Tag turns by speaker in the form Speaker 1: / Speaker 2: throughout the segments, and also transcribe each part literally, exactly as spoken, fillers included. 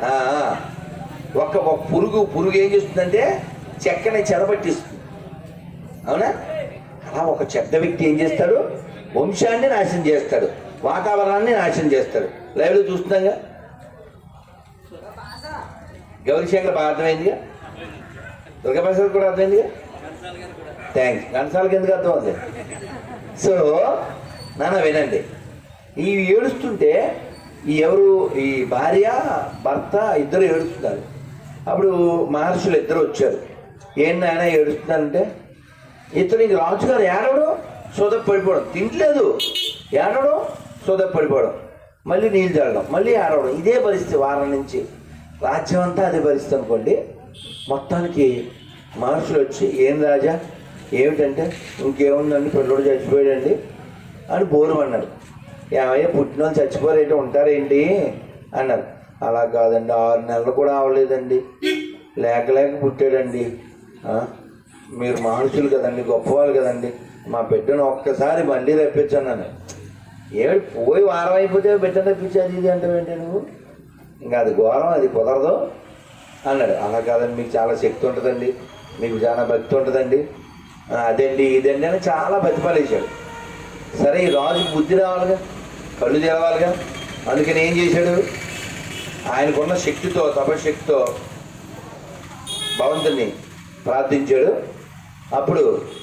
Speaker 1: ఒక పురుగు పురుగు ఏం చేస్తుందంటే చెక్కని చెరబట్టిస్తుంది, అవునా? అలా ఒక చెడ్డ వ్యక్తి ఏం చేస్తాడు, వంశాన్ని నాశనం చేస్తాడు, వాతావరణాన్ని నాశనం చేస్తాడు. లైవ్లో చూస్తున్నాగా. గౌరీశంకర్ బాగా అర్థమైందిగా, దుర్గాప్రసాద్ కూడా అర్థమైందిగా. థ్యాంక్స్. ఘంటసాలకి ఎందుకు అర్థం అవుతుంది? సో నాన్న వినండి, ఈ ఏడుస్తుంటే ఈ ఎవరు ఈ భార్య భర్త ఇద్దరు ఏడుస్తున్నారు. అప్పుడు మహర్షులు ఇద్దరు వచ్చారు. ఏం నాయన ఏడుస్తున్నారంటే, ఇతను ఇంక రాజుగారు ఏడవడం సోదర పడిపోవడం, తింటలేదు, ఏడవడం సోదర పడిపోవడం, మళ్ళీ నీళ్ళు జరగడం, మళ్ళీ ఏడవడం, ఇదే పరిస్థితి వారం నుంచి. రాజ్యం అంతా అదే పరిస్థితి అనుకోండి. మొత్తానికి మహర్షులు వచ్చి, ఏం రాజా ఏమిటంటే, ఇంకేముందండి పిల్లడు చచ్చిపోయాడండి అని బోరు అన్నారు. ఏమయ్యా పుట్టిన వాళ్ళు చచ్చిపోరేంటి ఉంటారేంటి అన్నారు. అలా కాదండి, ఆరు నెలలు కూడా అవ్వలేదండి, లేక లేక పుట్టాడండి. మీరు మహర్షులు కదండి, గొప్పవాళ్ళు కదండి, మా బిడ్డను ఒక్కసారి మళ్ళీ రప్పించాను. ఏమి పోయి వారం అయిపోతే బిడ్డ రప్పించాది ఇది అంటే ఏంటి నువ్వు, ఇంకా అది ఘోరం, అది కుదరదు అన్నాడు. అలా కాదండి, మీకు చాలా శక్తి ఉంటుందండి, మీకు చాలా భక్తి ఉంటుందండి, అదండి ఇదండి అని చాలా బతిపాలేశాడు. సరే ఈ రాజు బుద్ధి రావాలిగా, కళ్ళు తెరవాలిగా. అందుకని ఏం చేశాడు, ఆయనకున్న శక్తితో తపశక్తితో భగవంతుని ప్రార్థించాడు. అప్పుడు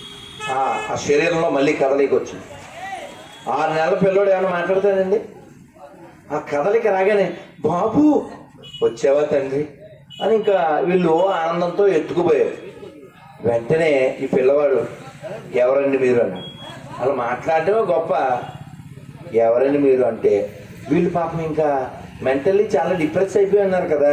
Speaker 1: ఆ శరీరంలో మళ్ళీ కదలిక వచ్చింది. ఆరు నెలల పిల్లోడు ఏమైనా మాట్లాడతాడండి? ఆ కదలిక రాగానే బాబు వచ్చావా తండ్రి అని ఇంకా వీళ్ళు ఆనందంతో ఎత్తుకుపోయారు. వెంటనే ఈ పిల్లవాడు ఎవరండి మీరు అన్నాడు. అలా మాట్లాడటమే గొప్ప, ఎవరండి మీరు అంటే వీళ్ళు పాపం ఇంకా మెంటల్లీ చాలా డిప్రెస్ అయిపోయి ఉన్నారు కదా.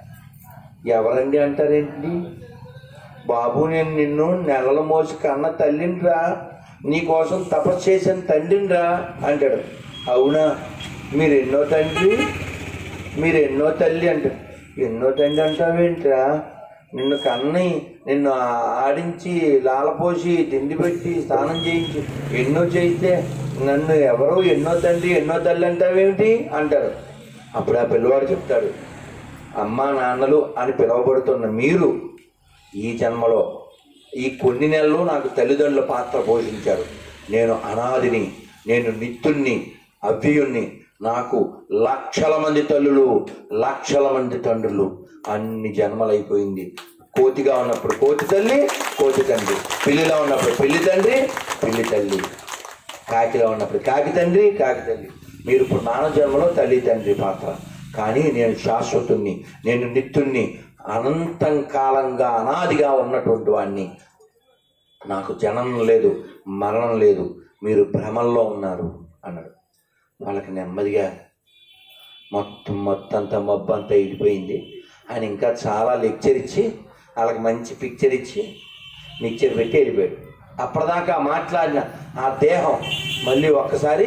Speaker 1: ఎవరండి అంటారేంటి, బాబు నేను నిన్ను నెలలు మోసి కన్న తల్లినిరా, నీకోసం తపస్సు చేసిన తండ్రినిరా అంటాడు. అవునా, మీరు ఎన్నో తండ్రి, మీరు ఎన్నో తల్లి అంటాడు. ఎన్నో తండ్రి అంటావేంట్రా, నిన్ను కన్ని నిన్ను ఆడించి లాలపోసి తిండి పెట్టి స్నానం చేయించి ఎన్నో చేయితే నన్ను ఎవరో ఎన్నో తండ్రి ఎన్నో తల్లి అంటావేమిటి అంటారు. అప్పుడు ఆ పిల్లవాడు చెప్తాడు, అమ్మా నాన్నలు అని పిలువబడుతున్న మీరు ఈ జన్మలో ఈ కొన్ని నెలలు నాకు తల్లిదండ్రుల పాత్ర పోషించారు. నేను అనాదిని, నేను నిత్యుణ్ణి, అవ్యయుణ్ణి, నాకు లక్షల మంది తల్లులు, లక్షల మంది తండ్రులు, అన్ని జన్మలైపోయింది. కోతిగా ఉన్నప్పుడు కోతి తల్లి, కోతి తండ్రి, పిల్లిలో ఉన్నప్పుడు పిల్లి తండ్రి, పిల్లి తల్లి, కాకిలో ఉన్నప్పుడు కాకి తండ్రి, కాకి తల్లి. మీరు ఇప్పుడు నాన్న జన్మలో తల్లి తండ్రి పాత్ర, కానీ నేను శాశ్వతుణ్ణి, నేను నిత్యుణ్ణి, అనంతం కాలంగా అనాదిగా ఉన్నటువంటి వాడిని, నాకు జననం లేదు, మరణం లేదు, మీరు భ్రమల్లో ఉన్నారు అన్నాడు. వాళ్ళకి నెమ్మదిగా మొత్తం మొత్తం అంతా మబ్బు అంతా ఇడిపోయింది. ఆయన ఇంకా చాలా లెక్చర్ ఇచ్చి వాళ్ళకి మంచి పిక్చర్ ఇచ్చి మిక్చర్ పెట్టి వెళ్ళిపోయాడు. అప్పటిదాకా మాట్లాడిన ఆ దేహం మళ్ళీ ఒక్కసారి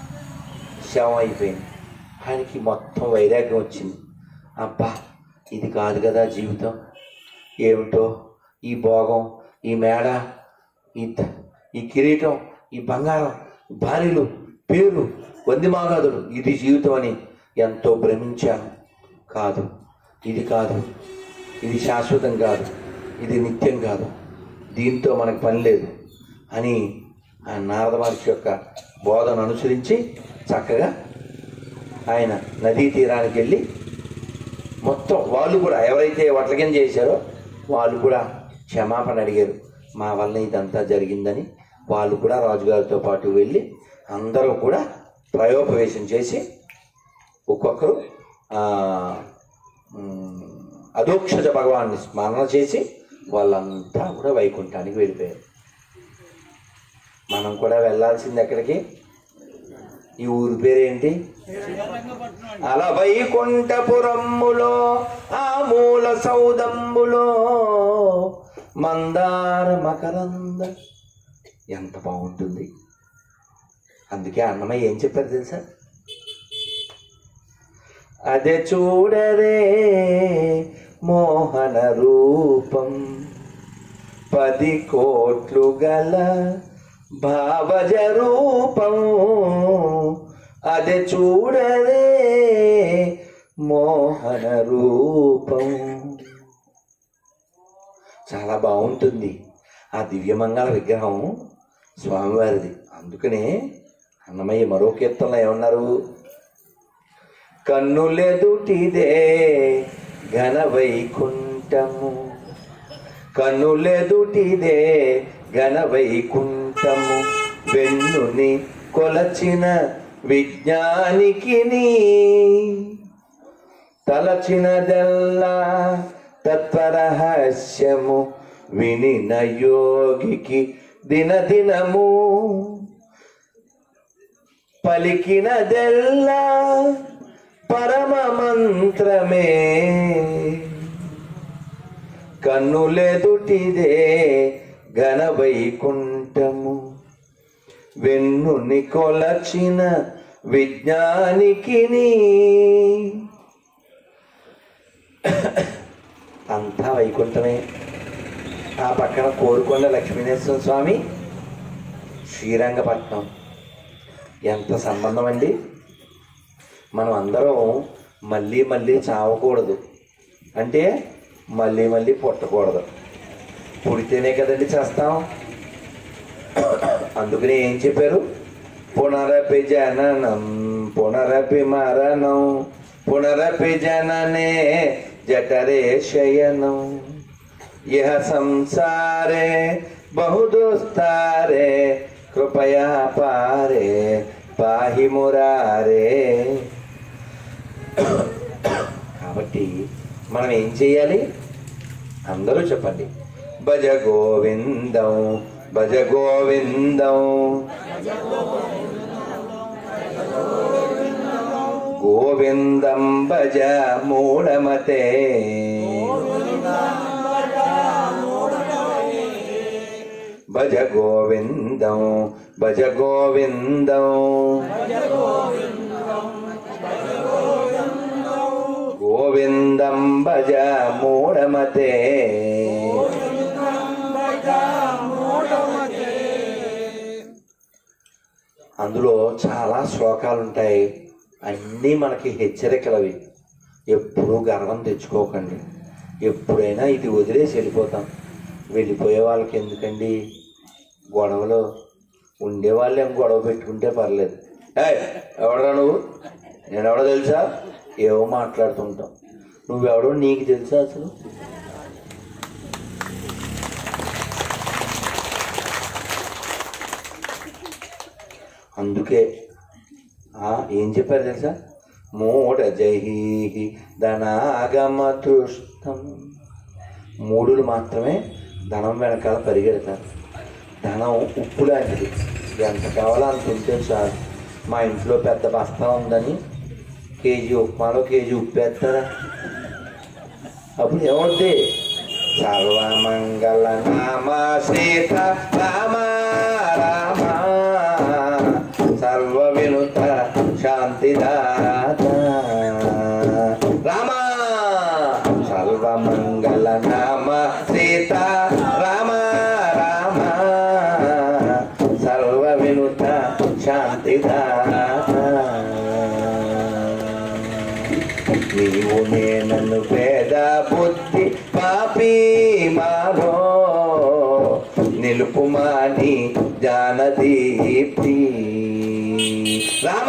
Speaker 1: శవం అయిపోయింది. ఆయనకి మొత్తం వైరాగ్యం వచ్చింది. అబ్బా ఇది కాదు కదా జీవితం, ఏమిటో ఈ భోగం, ఈ మేడ, ఈ ఈ కిరీటం, ఈ బంగారం, భార్యలు, పేరు, వందిమాగాదులు, ఇది జీవితం అని ఎంతో భ్రమించాను. కాదు, ఇది కాదు, ఇది శాశ్వతం కాదు, ఇది నిత్యం కాదు, దీంతో మనకు పని లేదు అని ఆ నారద మహర్షి యొక్క బోధన అనుసరించి చక్కగా ఆయన నదీ తీరానికి వెళ్ళి మొత్తం వాళ్ళు కూడా ఎవరైతే వట్లకింద చేశారో వాళ్ళు కూడా క్షమాపణ అడిగారు. మా వల్ల ఇదంతా జరిగిందని వాళ్ళు కూడా రాజుగారితో పాటు వెళ్ళి అందరూ కూడా ప్రయోపవేశం చేసి ఒక్కొక్కరు అధోక్షజ భగవాన్ని స్మరణ చేసి వాళ్ళంతా కూడా వైకుంఠానికి వెళ్ళిపోయారు. మనం కూడా వెళ్ళాల్సింది ఎక్కడికి? ఈ ఊరి పేరేంటి? అలా వైకుంఠపురమ్ములో ఆ మూల సౌదంబులో మందార మకరంద, ఎంత బాగుంటుంది. అందుకే అన్నమయ్య ఏం చెప్పారు తెలుసా? అదే చూడరే మోహన రూపం, పది కోట్లు గల భావజ రూపం, అదే చూడరే మోహన రూపం. చాలా బాగుంటుంది ఆ దివ్యమంగళ విగ్రహం స్వామివారిది. అందుకనే అన్నమయ్య మరో కీర్తనలో ఏమన్నారు? కన్నులెదుటిదే ఘన వైకుంఠము, కన్నులెదుటిదే ఘన వైకుంఠము, వెన్నుని కొలచిన విజ్ఞానికి తలచినదెల్లా తత్వరహస్యము, వినిన యోగికి దినదినము పలికినదెల్లా పరమ మంత్రమే. కన్నులెదుటిదే ఘన వైకుంఠము, వెన్నుని కొలచిన విజ్ఞానికి అంతా వైకుంఠమే. ఆ పక్కన కోరుకొండ లక్ష్మీనరసింహ స్వామి, శ్రీరంగపట్నం. ఎంత సంబంధం అండి! మనం అందరం మళ్ళీ మళ్ళీ చావకూడదు అంటే మళ్ళీ మళ్ళీ పుట్టకూడదు. పుడితేనే కదండి చేస్తాం. అందుకనే ఏం చెప్పారు? పునరపి జననం పునరపి మరణం పునరపి జననే జఠరే శయనం, యహ సంసారే బహుదోస్తారే కృపయా పారే పాహి మురారే. కాబట్టి మనం ఏం చేయాలి? అందరూ చెప్పండి. భజ గోవిందం భజ గోవిందం గోవిందం భజ మూఢమతే, భజ గోవిందం భజ గోవిందం గోవిందం భజ మూఢమతే. అందులో చాలా శ్లోకాలు ఉంటాయి. అన్నీ మనకి హెచ్చరికలవి. ఎప్పుడూ గర్వం తెచ్చుకోకండి. ఎప్పుడైనా ఇది వదిలేసి వెళ్ళిపోతాం. వెళ్ళిపోయే వాళ్ళకి ఎందుకండి గొడవలు? ఉండేవాళ్ళు ఏం గొడవ పెట్టుకుంటే పర్లేదు. ఏ ఎవడరా నువ్వు? నేను ఎవడో తెలుసా? ఏవో మాట్లాడుతుంటాం. నువ్వెవడో నీకు తెలుసా అసలు? అందుకే ఏం చెప్పారు తెలుసా? మూఢ జహీ ధనాగమ తృష్టం. మూడులు మాత్రమే ధనం వెనకాల పరిగెడతారు. ధనం ఉప్పు లాంటిది. ఎంత కావాలో అంత ఉంటే చాలు. మా ఇంట్లో పెద్ద బస్తా ఉందని కేజీ ఉప్మాలో కేజీ ఉప్పు వేస్తారా? అప్పుడు ఏమవుద్ది? సర్వమంగళ నామ సీత రామ రామ సర్వ వినుత శాంతిదాత రామ. సర్వమంగళ నామ సీత రామ రామ సర్వ వినుత శాంతిదాత. నీవు నేనను పేద బుద్ధి పాపి మానో నిలుపుమాని జానదీప్తి రామ.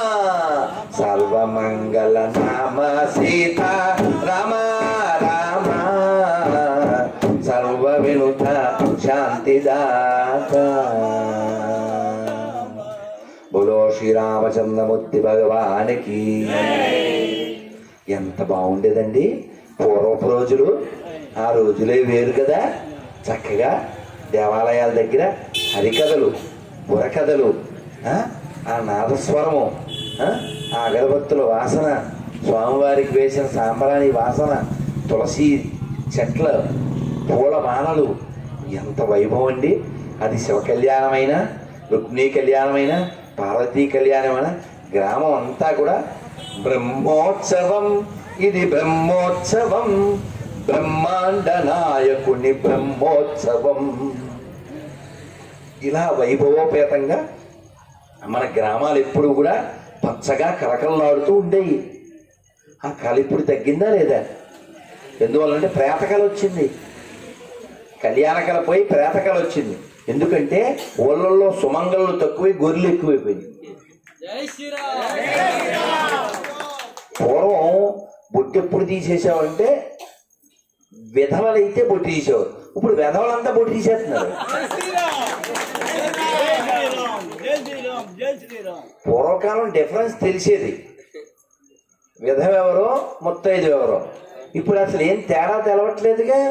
Speaker 1: సర్వమంగళ నామ సీత రామ రామ సర్వ వినుత శాంతిదాత. బోలో శ్రీరామచంద్రమూర్తి భగవానికి. ఎంత బాగుండేదండి పూర్వపు రోజులు. ఆ రోజులే వేరు కదా. చక్కగా దేవాలయాల దగ్గర హరికథలు, బుర్రకథలు, ఆ నాదస్వరము, ఆ అగరబత్తుల వాసన, స్వామివారికి వేసిన సాంబ్రాణి వాసన, తులసి చెట్ల పూల మాలలు, ఎంత వైభవం అండి. అది శివ కళ్యాణమైన, రుక్మిణీ కళ్యాణమైన, పార్వతీ కళ్యాణమైన గ్రామం అంతా కూడా బ్రహ్మోత్సవం. ఇది బ్రహ్మోత్సవం, బ్రహ్మాండ నాయకుని బ్రహ్మోత్సవం. ఇలా వైభవోపేతంగా మన గ్రామాలు ఎప్పుడు కూడా పచ్చగా కలకలలాడుతూ ఉండేవి. ఆ కళ ఇప్పుడు తగ్గిందా లేదా? ఎందువల్లంటే ప్రేతకళ వచ్చింది. కళ్యాణ కళ పోయి ప్రేతకళ వచ్చింది. ఎందుకంటే ఊళ్ళల్లో సుమంగళ్ళు తక్కువై గొర్రెలు ఎక్కువైపోయింది. పూర్వం బొట్టు ఎప్పుడు తీసేసావంటే విధవలైతే బొట్టు తీసేవారు. ఇప్పుడు విధవలంతా బొట్టు తీసేస్తున్నారు. పూర్వకాలం డిఫరెన్స్ తెలిసేది, విధవ ఎవరో ముత్తైదు ఎవరో. ఇప్పుడు అసలు ఏం తేడా తెలవట్లేదుగా.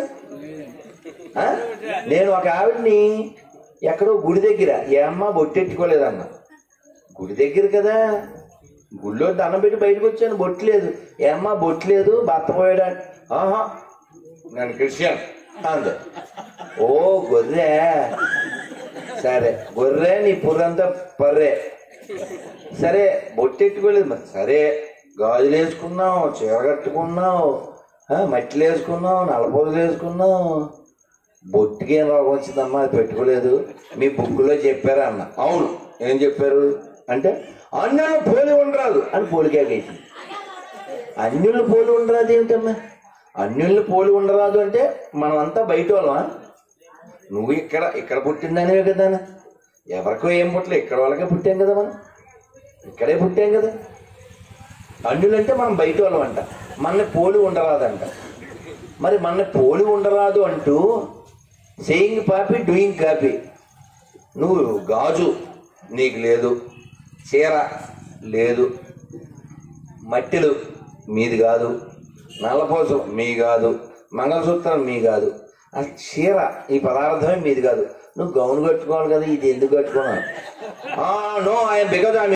Speaker 1: నేను ఒక ఆవిడ్ని ఎక్కడో గుడి దగ్గర, ఏమ్మా బొట్టెట్టుకోలేదన్న. గుడి దగ్గర కదా, గుళ్ళో దండం పెట్టి బయటకు వచ్చాను, బొట్టు లేదు. ఏమ్మా బొట్టు లేదు, భర్త పోయాడా? ఆహా నేను క్రిస్టియన్ అంతే. ఓ గొర్రె, సరే గొర్రె, నీ పుర్రంతా పర్రే, సరే బొట్టెట్టుకోలేదు మరి, సరే గాజులు వేసుకున్నావు, చీర కట్టుకున్నావు, మట్టిలు వేసుకున్నావు, నల్లపొదలు వేసుకున్నావు, బొట్టుకి ఏం రోగం వచ్చిందమ్మా అది పెట్టుకోలేదు, మీ బుక్కులో చెప్పారా అన్న. అవును ఏం చెప్పారు అంటే అన్యులను పోలి ఉండరాదు అని పోలికేసి. అన్యులను పోలి ఉండరాదు ఏమిటమ్మా? అన్యుల్ని పోలి ఉండరాదు అంటే మనం అంతా బయట వాళ్ళమా? నువ్వు ఇక్కడ ఇక్కడ పుట్టిందనేవే కదా, ఎవరికో ఏం పుట్టలే, ఇక్కడ వాళ్ళకే పుట్టాం కదా, మనం ఇక్కడే పుట్టాం కదా. అన్యులంటే మనం బయట వాళ్ళం అంట, మన పోలి ఉండరాదంట. మరి మన పోలి ఉండరాదు అంటూ సేయింగ్ పాపి డూయింగ్ కాపీ. నువ్వు గాజు నీకు లేదు, చీర లేదు, మట్టిలు మీది కాదు, నల్లపోసం మీ కాదు, మంగళసూత్రం మీ కాదు, ఆ చీర ఈ పదార్థమే మీది కాదు, నువ్వు గౌను కట్టుకోవాలి కదా, ఇది ఎందుకు కట్టుకున్నావు? No I because I